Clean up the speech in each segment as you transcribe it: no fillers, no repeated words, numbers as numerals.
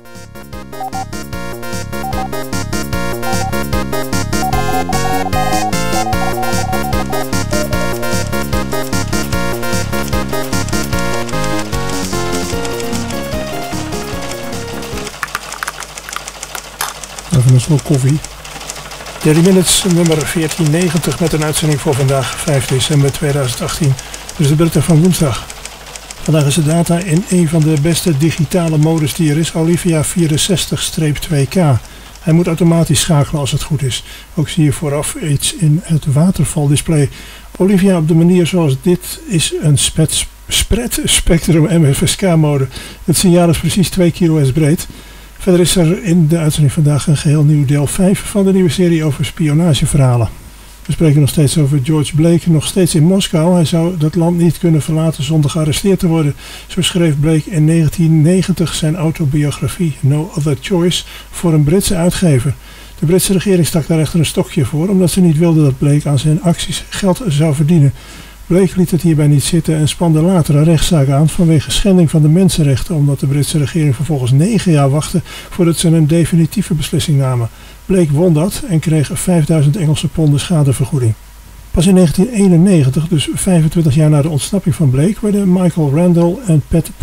Even een slok koffie. Daily Minutes nummer 1490 met een uitzending voor vandaag 5 december 2018. Dus de Britten van woensdag. Vandaag is de data in een van de beste digitale modus die er is, Olivia 64-2K. Hij moet automatisch schakelen als het goed is. Ook zie je vooraf iets in het watervaldisplay. Olivia op de manier zoals dit is een spread spectrum MFSK mode. Het signaal is precies 2 kHz breed. Verder is er in de uitzending vandaag een geheel nieuw deel 5 van de nieuwe serie over spionageverhalen. We spreken nog steeds over George Blake, nog steeds in Moskou. Hij zou dat land niet kunnen verlaten zonder gearresteerd te worden. Zo schreef Blake in 1990 zijn autobiografie No Other Choice voor een Britse uitgever. De Britse regering stak daar echter een stokje voor, omdat ze niet wilde dat Blake aan zijn acties geld zou verdienen. Blake liet het hierbij niet zitten en spande later een rechtszaak aan vanwege schending van de mensenrechten, omdat de Britse regering vervolgens 9 jaar wachtte voordat ze een definitieve beslissing namen. Blake won dat en kreeg 5000 Engelse ponden schadevergoeding. Pas in 1991, dus 25 jaar na de ontsnapping van Blake, werden Michael Randall en Pat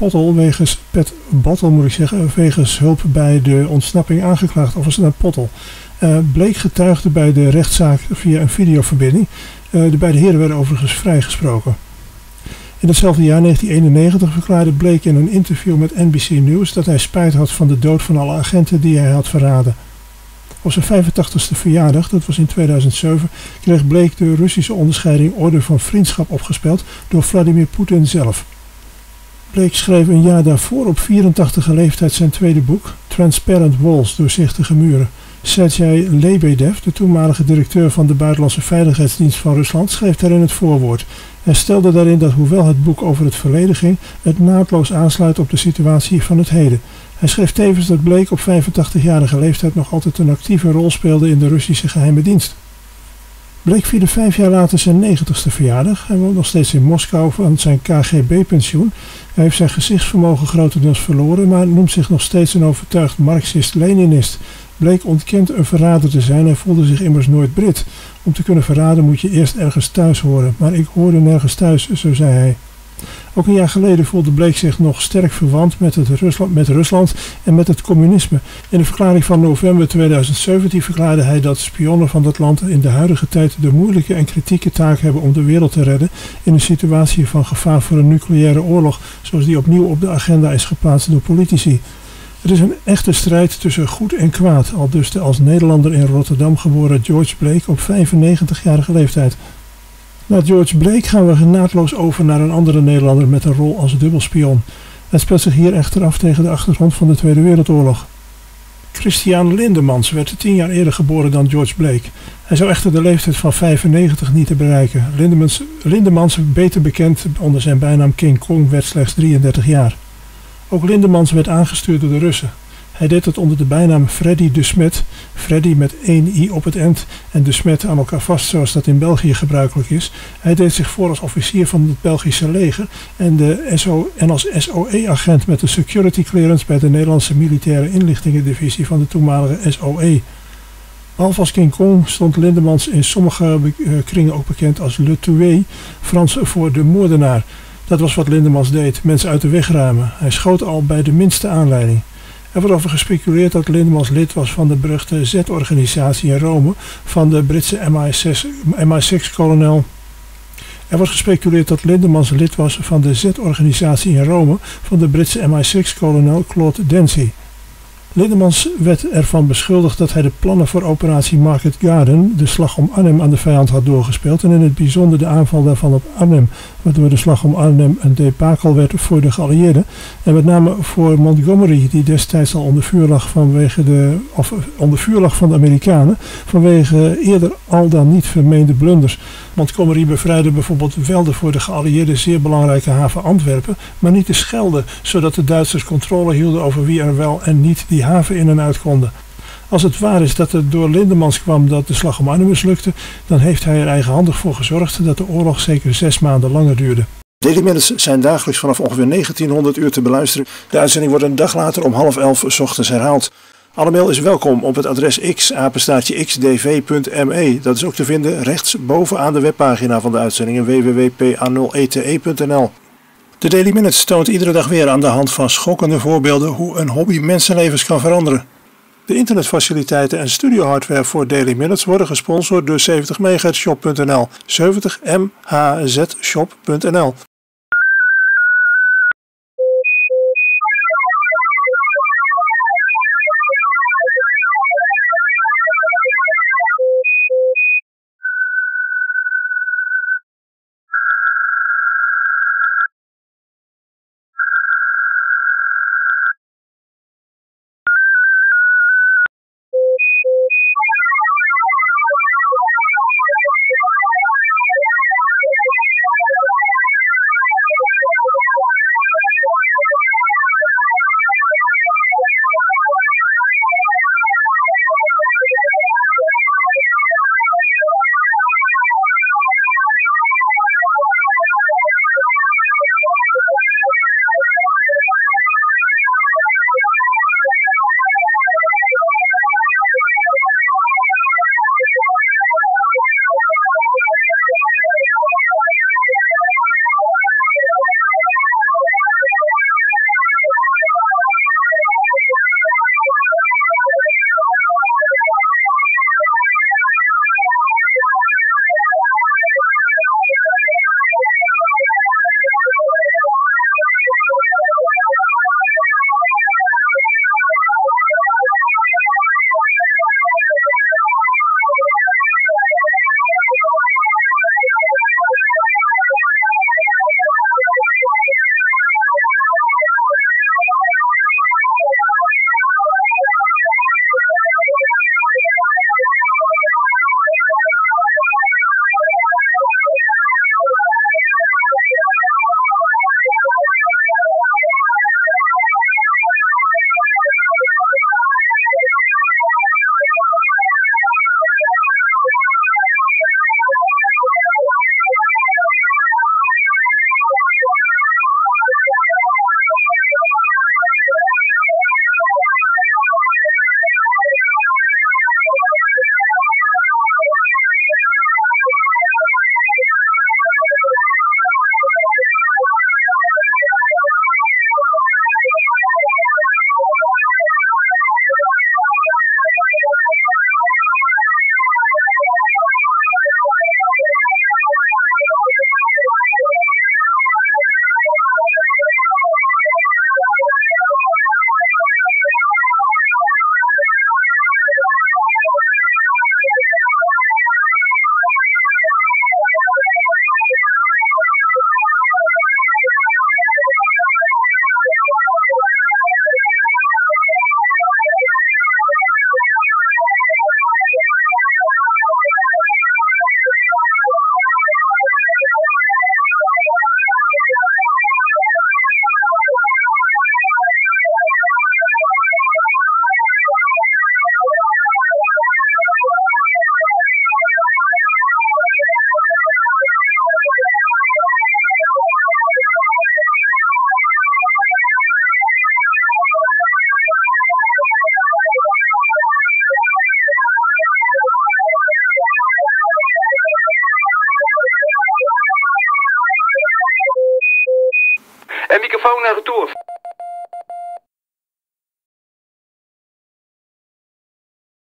Bottle wegens hulp bij de ontsnapping aangeklaagd. Of was het een Pottle? Blake getuigde bij de rechtszaak via een videoverbinding. De beide heren werden overigens vrijgesproken. In hetzelfde jaar, 1991, verklaarde Blake in een interview met NBC News dat hij spijt had van de dood van alle agenten die hij had verraden. Op zijn 85ste verjaardag, dat was in 2007, kreeg Blake de Russische onderscheiding Orde van Vriendschap opgespeld door Vladimir Poetin zelf. Blake schreef een jaar daarvoor op 84e leeftijd zijn tweede boek, Transparent Walls, Doorzichtige Muren. Sergei Lebedev, de toenmalige directeur van de Buitenlandse Veiligheidsdienst van Rusland, schreef daarin het voorwoord. Hij stelde daarin dat hoewel het boek over het verleden ging, het naadloos aansluit op de situatie van het heden. Hij schreef tevens dat Blake op 85-jarige leeftijd nog altijd een actieve rol speelde in de Russische geheime dienst. Blake vierde 5 jaar later zijn 90ste verjaardag. Hij woont nog steeds in Moskou van zijn KGB-pensioen. Hij heeft zijn gezichtsvermogen grotendeels verloren, maar noemt zich nog steeds een overtuigd Marxist-Leninist. Blake ontkent een verrader te zijn, hij voelde zich immers nooit Brit. Om te kunnen verraden moet je eerst ergens thuis horen, maar ik hoorde nergens thuis, zo zei hij. Ook een jaar geleden voelde Blake zich nog sterk verwant met Rusland en met het communisme. In de verklaring van november 2017 verklaarde hij dat spionnen van dat land in de huidige tijd de moeilijke en kritieke taak hebben om de wereld te redden in een situatie van gevaar voor een nucleaire oorlog, zoals die opnieuw op de agenda is geplaatst door politici. Het is een echte strijd tussen goed en kwaad, aldus de als Nederlander in Rotterdam geboren George Blake op 95-jarige leeftijd. Na George Blake gaan we naadloos over naar een andere Nederlander met een rol als dubbelspion. Het speelt zich hier echter af tegen de achtergrond van de Tweede Wereldoorlog. Christian Lindemans werd 10 jaar eerder geboren dan George Blake. Hij zou echter de leeftijd van 95 niet te bereiken. Lindemans, beter bekend onder zijn bijnaam King Kong, werd slechts 33 jaar. Ook Lindemans werd aangestuurd door de Russen. Hij deed het onder de bijnaam Freddy de Smet, Freddy met 1 i op het eind en de Smet aan elkaar vast zoals dat in België gebruikelijk is. Hij deed zich voor als officier van het Belgische leger en als SOE-agent met de security clearance bij de Nederlandse militaire inlichtingendivisie van de toenmalige SOE. Behalve als King Kong stond Lindemans in sommige kringen ook bekend als Le Tué, Frans voor de moordenaar. Dat was wat Lindemans deed, mensen uit de weg ruimen. Hij schoot al bij de minste aanleiding. Er wordt over gespeculeerd dat Lindemans lid was van de beruchte Z-organisatie in Rome van de Britse MI6-kolonel. Er wordt gespeculeerd dat Lindemans lid was van de Z-organisatie in Rome van de Britse MI6-kolonel Claude Dancy. Lindemans werd ervan beschuldigd dat hij de plannen voor operatie Market Garden, de slag om Arnhem, aan de vijand had doorgespeeld en in het bijzonder de aanval daarvan op Arnhem, waardoor de slag om Arnhem een debakel werd voor de geallieerden en met name voor Montgomery, die destijds al onder vuur lag van de Amerikanen vanwege eerder al dan niet vermeende blunders. Montgomery bevrijdde bijvoorbeeld wel de voor de geallieerden zeer belangrijke haven Antwerpen, maar niet de Schelde, zodat de Duitsers controle hielden over wie er wel en niet die haven in en uit konden. Als het waar is dat het door Lindemans kwam dat de slag om Arnhem mislukte, dan heeft hij er eigenhandig voor gezorgd dat de oorlog zeker 6 maanden langer duurde. Daily Minutes zijn dagelijks vanaf ongeveer 1900 uur te beluisteren. De uitzending wordt een dag later om 10:30 's ochtends herhaald. Alle mail is welkom op het adres x@xdv.me. Dat is ook te vinden rechts bovenaan de webpagina van de uitzendingen www.pa0ete.nl. De Daily Minutes toont iedere dag weer aan de hand van schokkende voorbeelden hoe een hobby mensenlevens kan veranderen. De internetfaciliteiten en studiohardware voor Daily Minutes worden gesponsord door 70mhzshop.nl, 70mhzshop.nl. En microfoon naar retour.